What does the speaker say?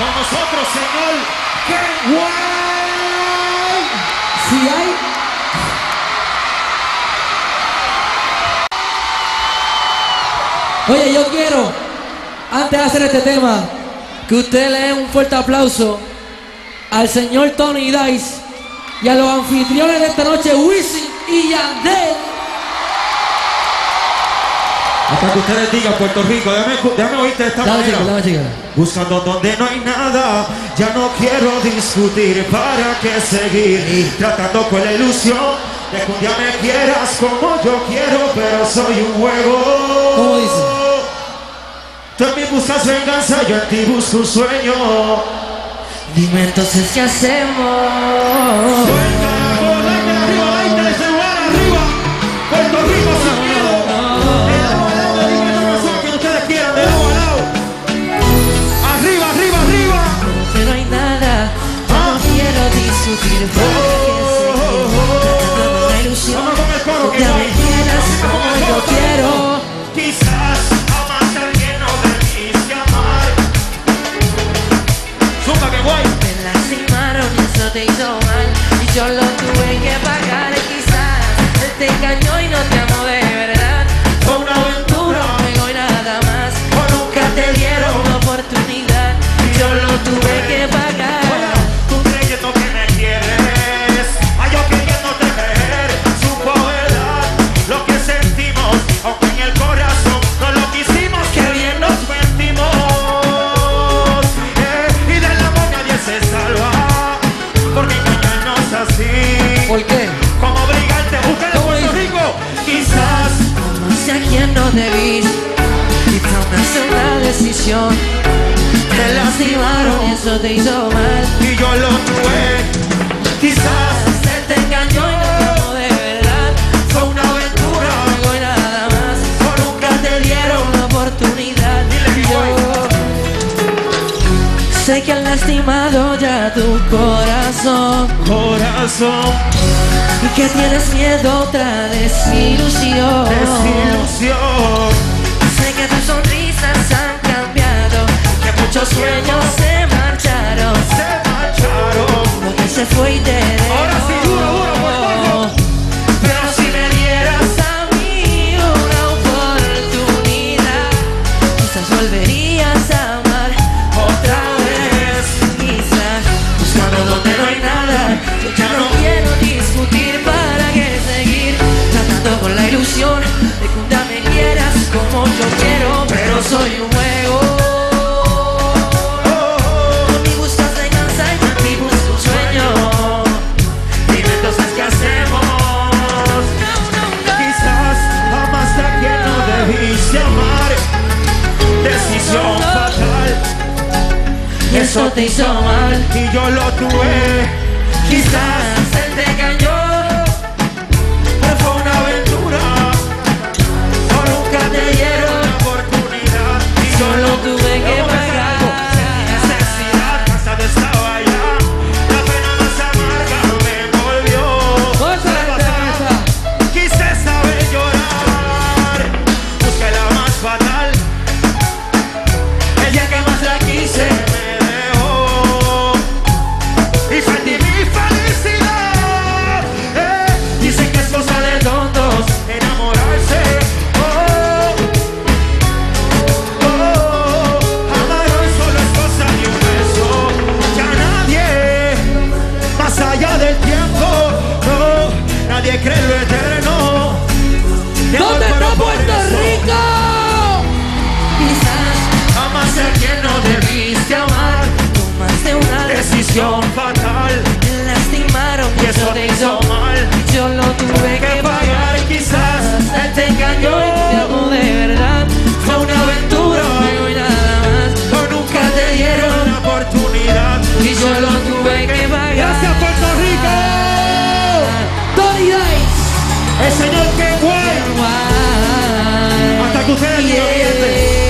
Con nosotros, señor Ken White. Si hay... Oye, yo quiero, antes de hacer este tema, que usted le dé un fuerte aplauso al señor Tony Dice y a los anfitriones de esta noche, Wisin y Yandel. Hasta que ustedes digan, Puerto Rico, déjame oírte de esta manera. Dame, chica. Buscando donde no hay nada, ya no quiero discutir, ¿para qué seguir? Tratando con la ilusión de que un día me quieras como yo quiero, pero soy un juego. ¿Cómo dice? Tú en mí buscas venganza, yo en ti busco un sueño. Dime entonces qué hacemos. Suelta la bola, arriba, baita de celular, arriba. Puerto Rico sin miedo. De lado a lado, dime la razón que ustedes quieran, de lado a lado. Arriba, arriba, arriba. Que no hay nada, no quiero discutir, ¿para qué seguir? Tratando con la ilusión, Vamos con el coro, que ya no me hay. quieras como yo quiero. Quizás amas a alguien no debiste amar. Zumba, que guay. Me lastimaron y eso te hizo mal, y yo lo tuve que pagar. Quizás él te engañó y no te amó de verdad. Fue una aventura, Luego y nada más, o nunca te dieron. una oportunidad, y yo lo tuve que pagar. Tú creyendo que me quieres, a yo queriéndote creer. Supo verdad lo que sentimos, aunque en el corazón no lo quisimos. Que bien nos mentimos, y del amor nadie se salva, porque engañarnos así. ¿Por qué? Como brigante, ustedes de ¿Cómo Puerto dice? Rico, quizás. Amaste a quien no debiste y tomaste una decisión. Te lastimaron y eso te hizo mal. Y yo lo tuve, quizás. Él te engañó y no te amó de verdad. Fue una aventura, Luego y nada más, o nunca te dieron. una oportunidad. Dile, Y yo sé que han lastimado ya tu corazón Corazón, y que tienes miedo a otra desilusión. desilusión, Sé que tus sonrisas han cambiado, que muchos sueños se marcharon. se marcharon. Lo que se fue y te dejó. Ahora sí, duro, duro, Puerto Rico. Pero si me dieras a mí una oportunidad, quizás volverías a amar otra vez. Quizás buscando donde no hay nada, yo ya no quiero discutir, para qué seguir tratando con la ilusión de que un día me quieras como yo quiero, pero soy un juego. Tú ni buscas venganza y yo en ti busco un sueño. Dime entonces qué hacemos. Quizás amaste a quien no debiste amar. Decisión fatal, Y eso te hizo mal. y yo lo tuve. Quizás él te engañó, Pero fue una aventura, o nunca te dieron una oportunidad. Y yo lo tuve que pagar. Necesidad, cansado estaba ya. La pena más amarga me envolvió. Quise saber llorar, busqué la más fatal. El día que más la quise me dejó, y sentí mi felicidad. Dicen que es cosa de tontos enamorarse. Amar hoy solo es cosa de un beso. Ya nadie, más allá del tiempo, no, nadie cree en lo eterno. De amor ¿Dónde para está Puerto por eso. Rico? Quizás Amaste a quien no debiste amar. tomaste una Decisión fatal, te lastimaron y eso te hizo mal. y yo lo tuve Que pagar, quizás él te engañó. te amo de verdad. Fue una aventura, Luego y nada más, o nunca te dieron una oportunidad. y yo lo tuve que pagar. Gracias, Puerto Rico. Tony Dice. El señor Ken White. Hasta que ustedes digan, Yeah.